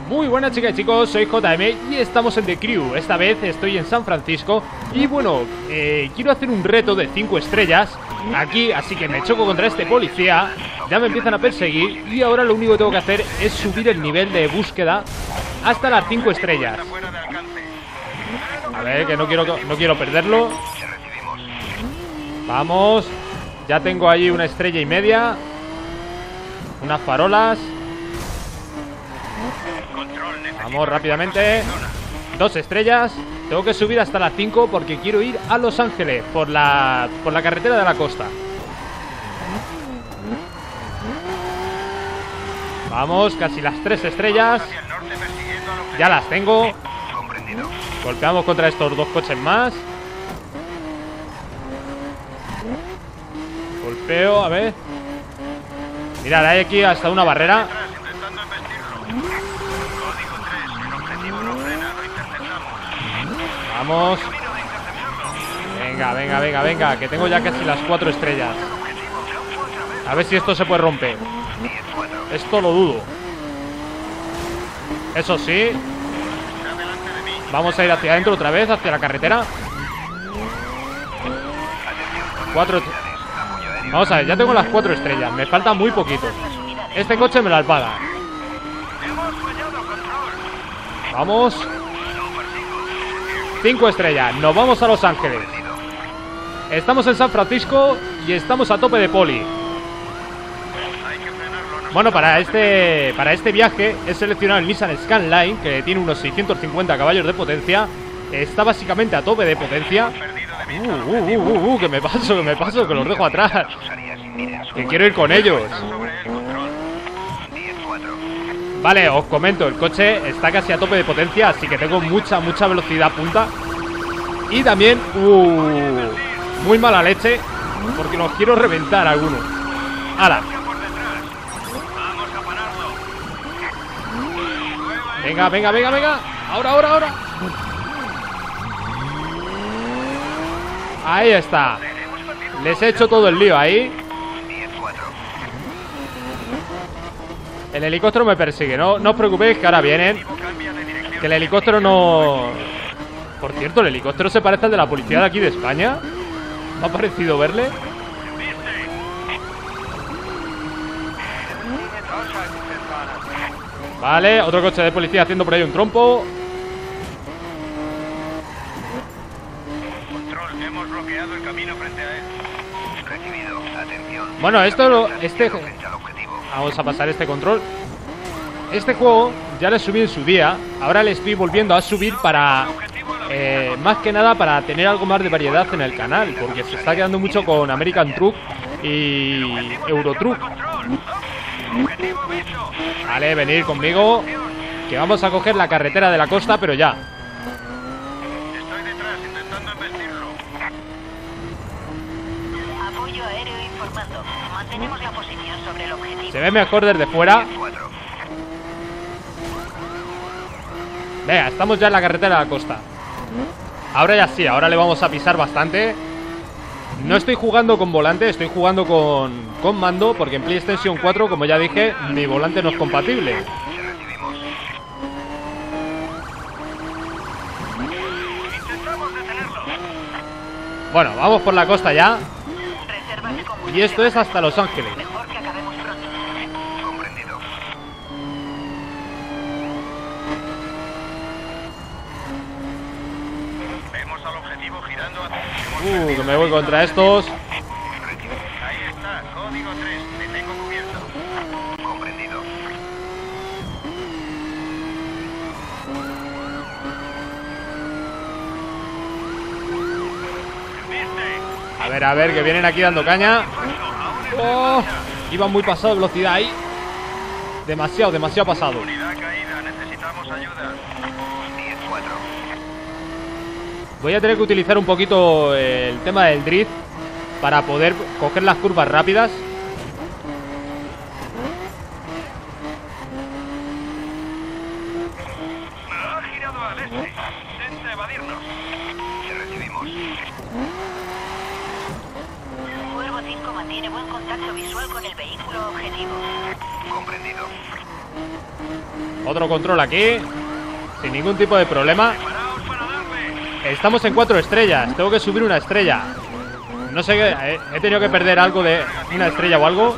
Muy buenas chicas y chicos, soy JM y estamos en The Crew. Esta vez estoy en San Francisco y bueno, quiero hacer un reto de 5 estrellas aquí, así que me choco contra este policía. Ya me empiezan a perseguir y ahora lo único que tengo que hacer es subir el nivel de búsqueda hasta las 5 estrellas. A ver, que no quiero perderlo. Vamos. Ya tengo ahí 1,5 estrellas. Unas farolas. Vamos rápidamente. 2 estrellas. Tengo que subir hasta las 5 porque quiero ir a Los Ángeles por la carretera de la costa. Vamos, casi las 3 estrellas. Ya las tengo. Golpeamos contra estos 2 coches más. Golpeo, a ver. Mirad, hay aquí hasta una barrera. Vamos. Venga, que tengo ya casi las 4 estrellas. A ver si esto se puede romper. Esto lo dudo. Eso sí. Vamos a ir hacia adentro otra vez, hacia la carretera. 4. Vamos a ver, ya tengo las 4 estrellas. Me falta muy poquito. Este coche me las paga. Vamos. 5 estrellas, nos vamos a Los Ángeles. Estamos en San Francisco y estamos a tope de poli. Bueno, para este viaje he seleccionado el Nissan Skyline, que tiene unos 650 caballos de potencia. Está básicamente a tope de potencia. Que me paso, que los dejo atrás. Que quiero ir con ellos. Vale, os comento, el coche está casi a tope de potencia, así que tengo mucha velocidad punta. Y también, muy mala leche, porque los quiero reventar algunos. ¡Hala! Venga. Ahora. Ahí está. Les he hecho todo el lío ahí. El helicóptero me persigue, no os preocupéis que ahora vienen. Que el helicóptero no... Por cierto, el helicóptero se parece al de la policía de aquí de España. ¿Me ha parecido verle? Vale, otro coche de policía haciendo por ahí un trompo. Control, hemos bloqueado el camino frente a él. Recibido, atención. Bueno, vamos a pasar este control. Este juego ya le subí en su día. Ahora le estoy volviendo a subir para... más que nada para tener algo más de variedad en el canal, porque se está quedando mucho con American Truck y Euro Truck. Vale, venid conmigo, que vamos a coger la carretera de la costa, pero ya. Estoy detrás intentando embestirlo. Apoyo aéreo informando. Mantenemos la posición sobre el objetivo. Se ve mejor desde fuera. Venga, estamos ya en la carretera de la costa. Ahora ya sí, ahora le vamos a pisar bastante. No estoy jugando con volante, estoy jugando con mando, porque en PlayStation 4, como ya dije, mi volante no es compatible. Bueno, vamos por la costa ya. Y esto es hasta Los Ángeles. Mejor que acabemos pronto. Comprendido. Vemos al objetivo girando hacia... Que me voy contra estos. Ahí está, código 3, te tengo cubierto. Comprendido. A ver, que vienen aquí dando caña. Iban muy pasado de velocidad ahí. Demasiado pasado. Unidad caída, necesitamos ayuda. 10-4. Voy a tener que utilizar un poquito el tema del drift para poder coger las curvas rápidas. Ha girado al este. Intenta evadirnos. Recibimos. Cuervo 5 mantiene buen contacto visual con el vehículo objetivo. Comprendido. Otro control aquí, sin ningún tipo de problema. Preparaos para darle. Estamos en 4 estrellas. Tengo que subir una estrella. No sé qué. He tenido que perder algo de una estrella o algo.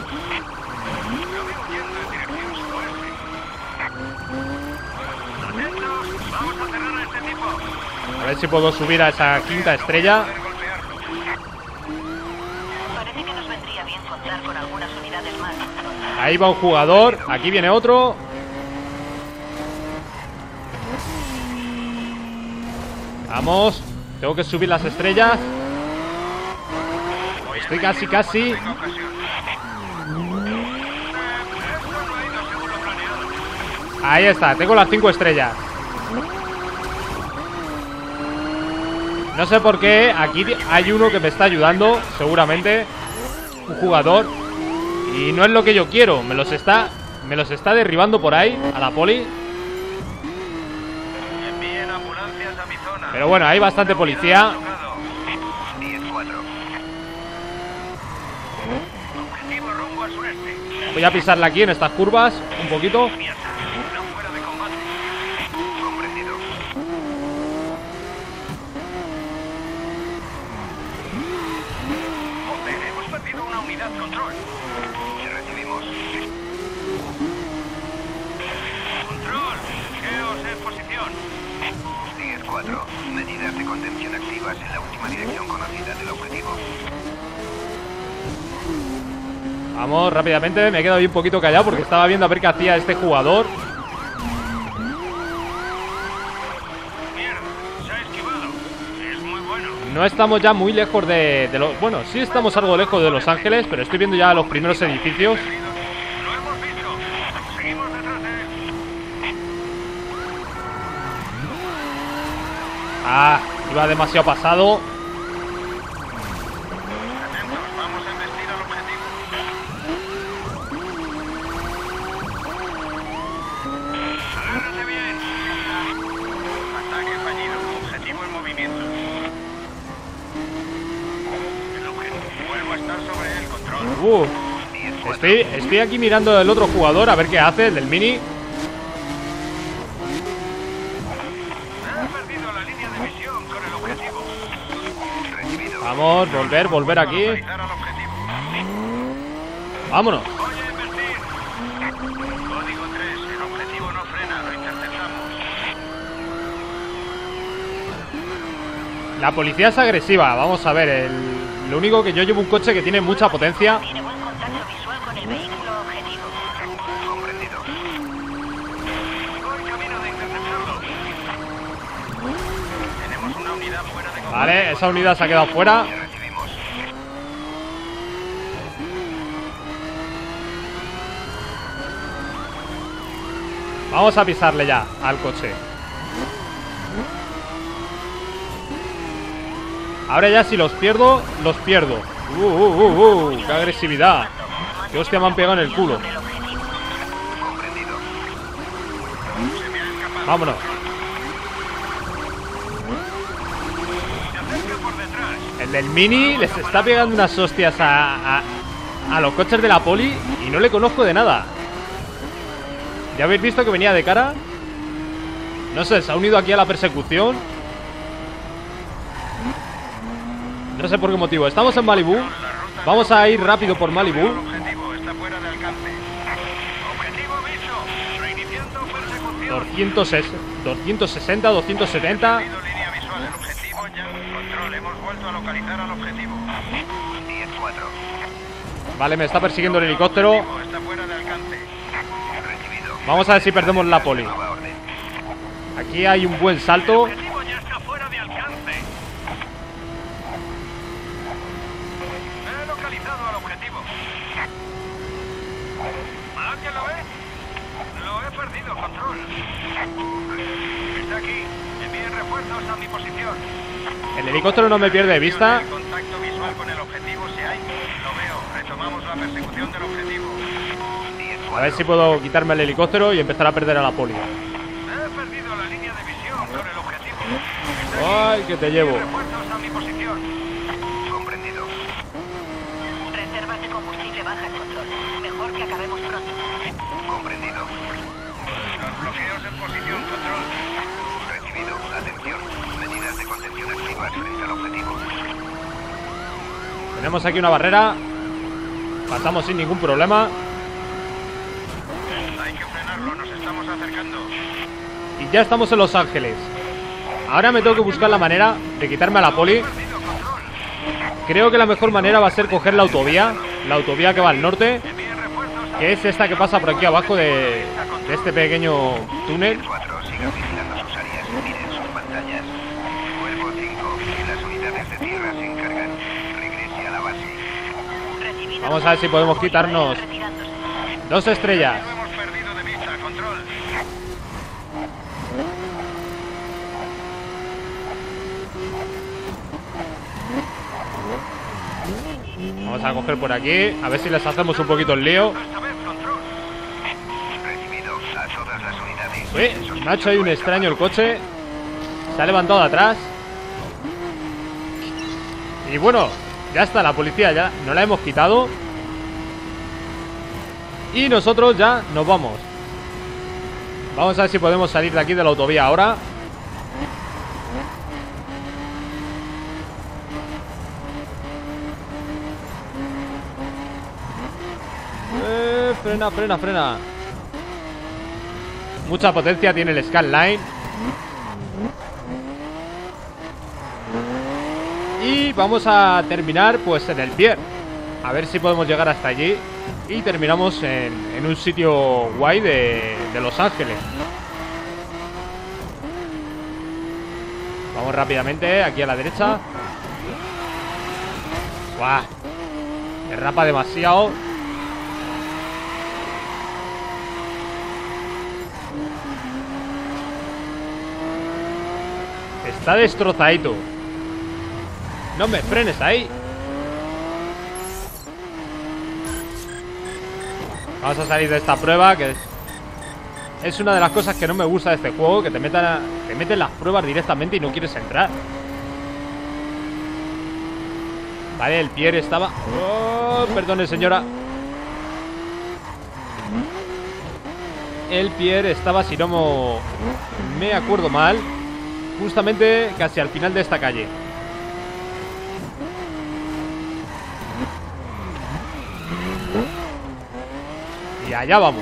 Vamos a cerrar a este tipo. A ver si puedo subir a esa quinta estrella. Parece que nos vendría bien contar con algunas unidades más. Ahí va un jugador. Aquí viene otro. Vamos. Tengo que subir las estrellas. Estoy casi. Tengo ocasión. Esto no ha ido según lo planeado. Ahí está. Tengo las 5 estrellas. No sé por qué. Aquí hay uno que me está ayudando. Seguramente. Un jugador. Y no es lo que yo quiero. Me los está derribando por ahí. A la poli. Envíen ambulancias a mi zona. Pero bueno, hay bastante policía. 10-4. Objetivo rumbo al sureste. Voy a pisarla aquí en estas curvas. Un poquito. Mierda. No fuera de combate. Comprendido. Joder, hemos perdido una unidad control. Recibimos. Control. Geos en posición. 10-4. Medidas de contención activas en la última dirección conocida del objetivo. Vamos, rápidamente. Me he quedado ahí un poquito callado porque estaba viendo a ver qué hacía este jugador. Mierda, se ha esquivado. Es muy bueno. No estamos ya muy lejos de los... Bueno, sí estamos algo lejos de Los Ángeles, pero estoy viendo ya los primeros edificios. Lo hemos visto. Seguimos detrás de él. Ah, iba demasiado pasado. Atentos, vamos a embestir al objetivo. Agárrate bien. Ataque fallido. Objetivo en movimiento. El objetivo. Vuelvo a estar sobre el control. 10-4. Estoy aquí mirando el otro jugador a ver qué hace, el del mini. He perdido la línea de visión con el objetivo. Recibido. Vamos, volver aquí. Localizar al objetivo. Vámonos. Voy a invertir. Código 3. El objetivo no frena. Lo interceptamos. La policía es agresiva. Vamos a ver, lo único que yo llevo un coche que tiene mucha potencia. Tiene buen contacto visual con el vehículo objetivo. Comprendido. Voy camino de interceptarlo. Tenemos una unidad fuera de combate. Vale, esa unidad se ha quedado fuera. Recibimos. Vamos a pisarle ya al coche. Ahora ya si los pierdo, los pierdo. ¡Qué agresividad! ¡Qué hostia me han pegado en el culo! Comprendido. Se me ha escapado. Vámonos. Se acerca por detrás. El del mini les está pegando unas hostias a los coches de la poli y no le conozco de nada. ¿Ya habéis visto que venía de cara? No sé, se ha unido aquí a la persecución. No sé por qué motivo. Estamos en Malibú. Vamos a ir rápido por Malibú. El objetivo está fuera de alcance. Objetivo visto. Reiniciando persecución. 260, 270. Perdido línea visual. El objetivo ya. Control. Hemos vuelto a localizar al objetivo. 10-4. Vale, me está persiguiendo el helicóptero. Objetivo está fuera de alcance. Recibido. Vamos a ver si perdemos la poli. Nueva orden. Aquí hay un buen salto. El objetivo ya está fuera de alcance. He localizado al objetivo. ¿Ah, que lo ve? Lo he perdido, control. Está aquí. Envíen refuerzos a mi posición. El helicóptero no me pierde de vista. El contacto visual con el objetivo si hay. Lo veo. Retomamos la persecución del objetivo. A ver si puedo quitarme el helicóptero y empezar a perder a la poli. He perdido la línea de visión con el objetivo. ¡Ay, que te llevo! Refuerzos a mi posición. Comprendido. Reservas de combustible bajas, control. Mejor que acabemos pronto. Comprendido. Los bloqueos Tenemos aquí una barrera. Pasamos sin ningún problema. Hay que frenarlo, nos estamos acercando. Y ya estamos en Los Ángeles. Ahora me tengo que buscar la manera de quitarme a la poli. Creo que la mejor manera va a ser coger la autovía que va al norte, que es esta que pasa por aquí abajo de este pequeño túnel. 4, sigan vigilando sus áreas, miren sus pantallas. Cuerpo 5, las unidades de tierra se encargan. Regrese a la base. Recibido. Vamos a ver si podemos quitarnos Retirándose. 2 estrellas. Lo hemos perdido de vista, control. Vamos a coger por aquí, a ver si les hacemos un poquito el lío. Esta vez, control. Recibido a todas las unidades. Uy, me ha hecho ahí un extraño el coche. Se ha levantado de atrás. Y bueno, ya está, la policía ya no la hemos quitado. Y nosotros ya nos vamos. Vamos a ver si podemos salir de aquí de la autovía ahora. Frena, frena, frena. Mucha potencia tiene el Skyline. Y vamos a terminar pues en el pier. A ver si podemos llegar hasta allí. Y terminamos en un sitio guay de Los Ángeles. Vamos rápidamente aquí a la derecha. ¡Guau! Derrapa demasiado. Está destrozadito. No me frenes ahí. Vamos a salir de esta prueba, que es una de las cosas que no me gusta de este juego, que te meten las pruebas directamente y no quieres entrar. Vale, el Pierre estaba... Oh, perdone, señora. El Pierre estaba, si no me acuerdo mal, justamente casi al final de esta calle. Y allá vamos.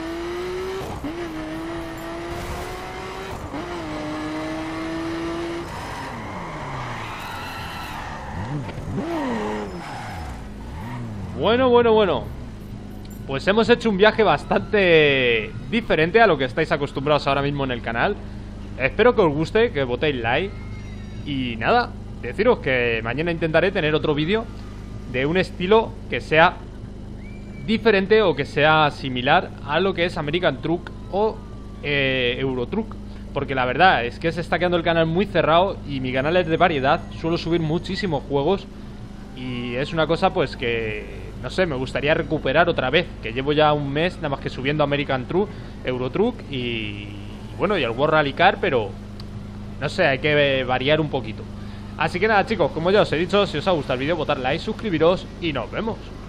Bueno. Pues hemos hecho un viaje bastante diferente a lo que estáis acostumbrados ahora mismo en el canal. Espero que os guste, que votéis like. Y nada, deciros que mañana intentaré tener otro vídeo de un estilo que sea diferente o que sea similar a lo que es American Truck o Euro Truck. Porque la verdad es que se está quedando el canal muy cerrado y mi canal es de variedad. Suelo subir muchísimos juegos y es una cosa pues que, no sé, me gustaría recuperar otra vez. Que llevo ya un mes nada más que subiendo American Truck, Euro Truck y bueno, y el World Rally Car, pero no sé, hay que variar un poquito. Así que nada, chicos, como ya os he dicho, si os ha gustado el vídeo, votad like, suscribiros y nos vemos.